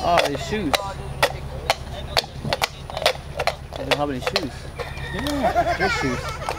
Oh, his shoes. I don't have any shoes. Yeah, there's shoes.